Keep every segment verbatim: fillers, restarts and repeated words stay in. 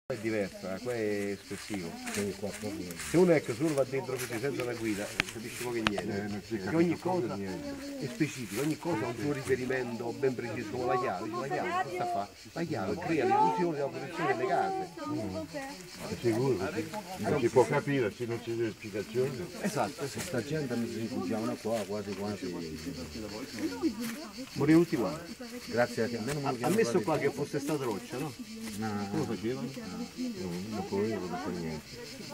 È diversa, qua è espressivo. Se uno ecco, se uno va dentro così senza la guida, capisce poco che niente. Perché ogni cosa è specifica, ogni cosa ha un suo riferimento ben preciso, come la chiave. Dice, la chiave cosa fa? La chiave crea l'illusione della posizione delle case. Mm. È sicuro? Non si può capire se non c'è delle spiegazioni. Esatto, esatto. Sta gente non si rifugiavano qua, quasi quasi. Morivano tutti quanti. Grazie a te. Ha ammesso qua che fosse stata roccia, no? No. Come facevano? Non potevo fare niente.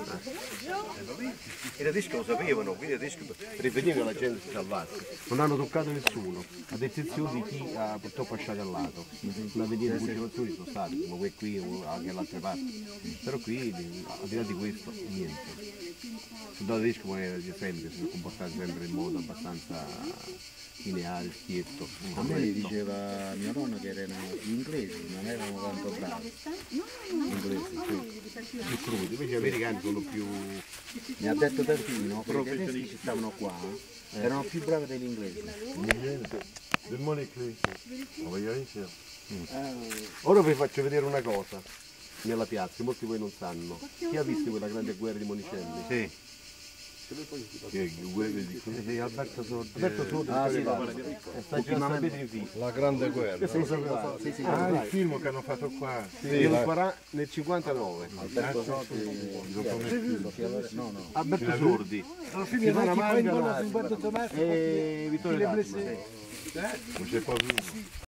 I tedeschi lo sapevano, quindi i tedeschi preferivano che la gente si salvasse. Non hanno toccato nessuno, ad eccezione di chi ha purtroppo lasciato al lato. Una ventina di motivazioni sono state, come qui o anche all'altra parte. Però qui, al di là di questo, niente. Il soldato tedesco come sempre, si sono comportati sempre in modo abbastanza lineare, schietto. A me diceva mia nonna che erano gli inglesi, non erano tanto bravi. Gli inglesi, sì. Più crudi, invece gli americani sono più... Mi ha detto Tartino che i tedeschi che stavano qua eh, erano più bravi degli inglesi. Donne-moi les clés. On va y arriver. Ora vi faccio vedere una cosa nella piazza, che molti di voi non sanno. Chi ha visto quella grande guerra di Monicelli? Sì. Che è guerre di Sì, Alberto Sordi. Alberto Sordi, Ah, sì, è stato già sapete di La grande guerra. Sì, sapevate. Sì, sì, Ah, il film che hanno fatto qua. nel, quaranta nel cinquantanove. Alberto Sordi, no, no. Alberto Sordi. Silvana Manga e Vittorio D'Asma. Non c'è pas vu.